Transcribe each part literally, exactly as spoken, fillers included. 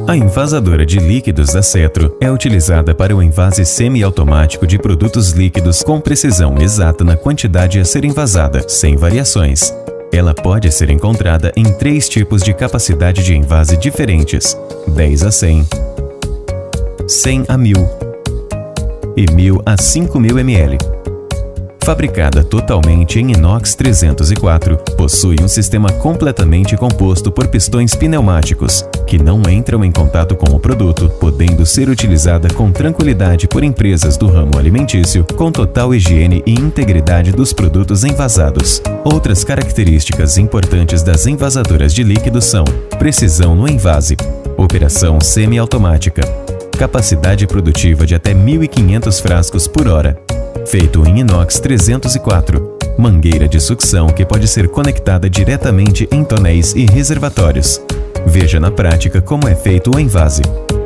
A envasadora de líquidos da Cetro é utilizada para o envase semiautomático de produtos líquidos com precisão exata na quantidade a ser envasada, sem variações. Ela pode ser encontrada em três tipos de capacidade de envase diferentes: dez a cem, cem a mil e mil a cinco mil mililitros. Fabricada totalmente em inox trezentos e quatro, possui um sistema completamente composto por pistões pneumáticos, que não entram em contato com o produto, podendo ser utilizada com tranquilidade por empresas do ramo alimentício, com total higiene e integridade dos produtos envasados. Outras características importantes das envasadoras de líquidos são: precisão no envase, operação semiautomática, capacidade produtiva de até mil e quinhentos frascos por hora, feito em inox trezentos e quatro, mangueira de sucção que pode ser conectada diretamente em tonéis e reservatórios. Veja na prática como é feito o envase.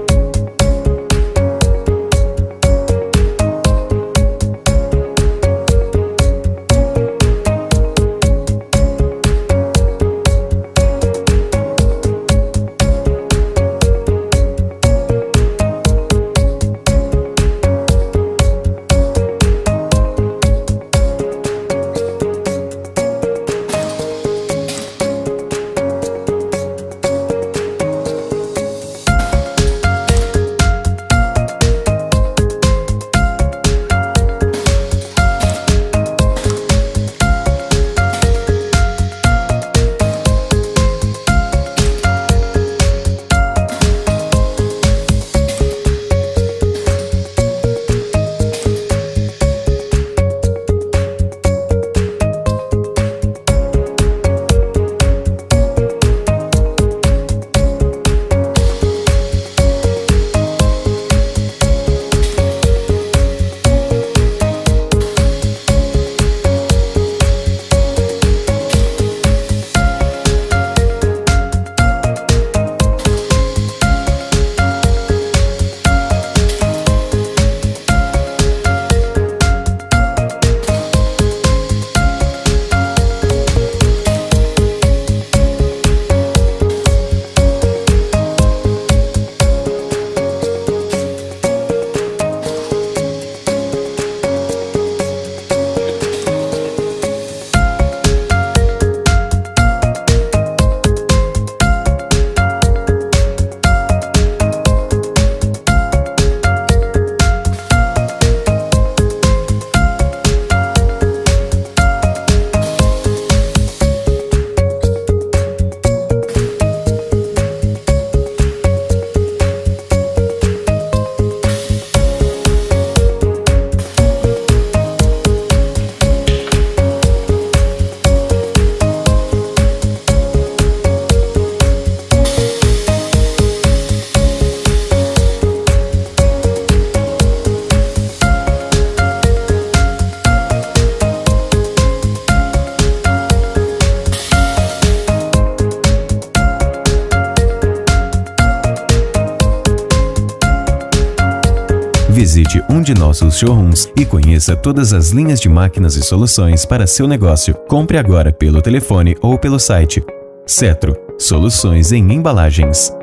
Visite um de nossos showrooms e conheça todas as linhas de máquinas e soluções para seu negócio. Compre agora pelo telefone ou pelo site. Cetro, soluções em embalagens.